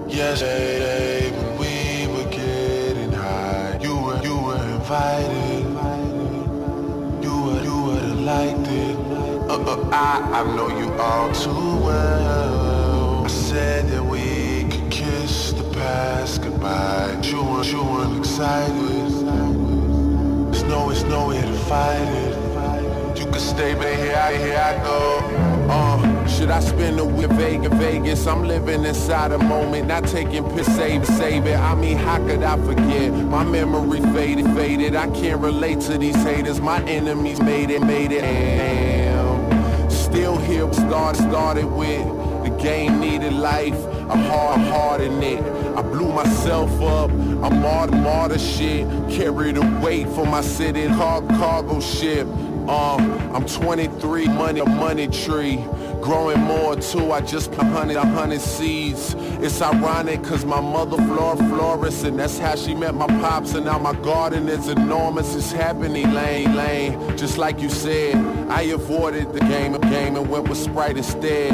Yesterday when we were getting high, you were invited. You would've liked it. I know you all too well. I said that we could kiss the past goodbye. You weren't excited. There's nowhere to fight it. You could stay, but here I go. Should I spend the week in Vegas? I'm living inside a moment, not taking piss, save it. I mean, how could I forget? My memory faded. I can't relate to these haters. My enemies made it. Damn. Still here, started with the game needed life. I'm hard in it. I blew myself up. I'm all the shit. Carry the weight for my city. Cargo ship. I'm 23, money tree. Growing more too, I just put 100 seeds. It's ironic cause my mother florist, and that's how she met my pops, and now my garden is enormous. It's happening lane. Just like you said, I avoided the game and went with Sprite instead.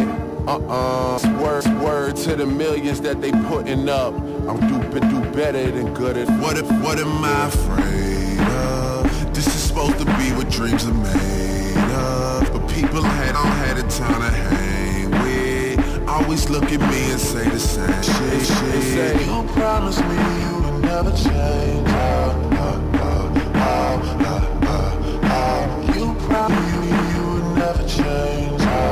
Word to the millions that they putting up. I'm do better than good at. What am I afraid of? This is supposed to be what dreams are made of. But people don't had a time to hang with. Always look at me and say the same shit. You promised me you would never change. You promised me you would never change.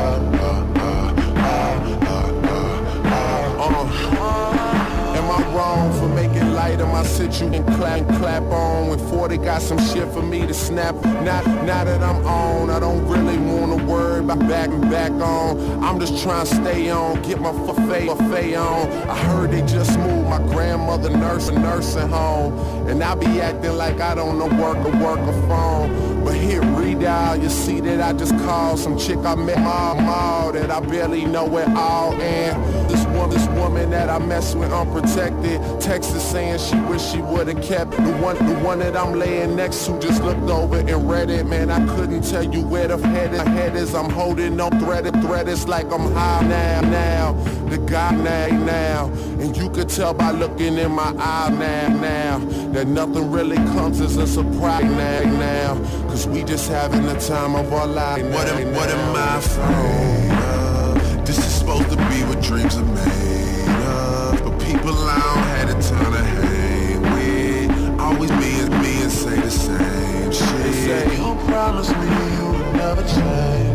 Am I wrong for making light of my situation and clap on when 40 got some shit for me to snap? Now that I'm on, I don't really wanna worry about back on. I'm just trying to stay on, get my buffet on. I heard they just moved my grandmother nursing home, and I be acting like I don't know work a phone. But hit redial, you see that I just called some chick I met mall that I barely know at all. And this woman that I mess with unprotected, texted saying she wish she would've kept the one that I'm laying next to. Just looked over and read it, man. I couldn't tell you where the head is. I'm holding no thread. It's like I'm high now. The guy now, and you could tell by looking in my eye now that nothing really comes as a surprise now. Cause we just having the time of our life. What am I afraid of? This is supposed to be what dreams are made of. But people don't had a time to hang with. Always me and say the same shit. They say you promised me you would never change.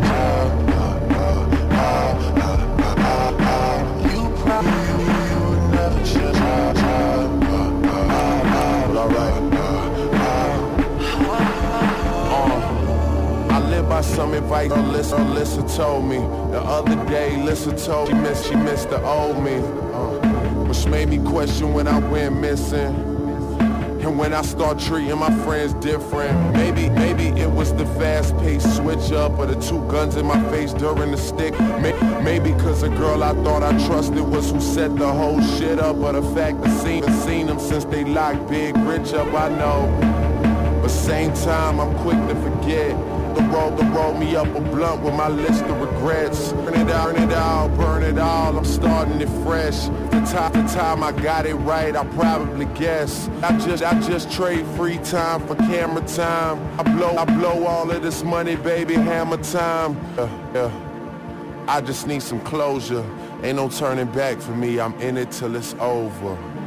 You promised me you would never change. I live by some advice Alyssa told me. The other day, Alyssa told me she missed the old me, which made me question when I went missing. And when I start treating my friends different, maybe it was the fast-paced switch up, or the two guns in my face during the stick. Maybe cause a girl I thought I trusted was who set the whole shit up, or the fact I seen them since they locked Big Rich up. I know, but same time I'm quick to forget. The roll me up a blunt with my list of regrets. Burn it all, I'm starting it fresh. The time I got it right, I probably guess. I just trade free time for camera time. I blow all of this money, baby, hammer time. I just need some closure. Ain't no turning back for me, I'm in it till it's over.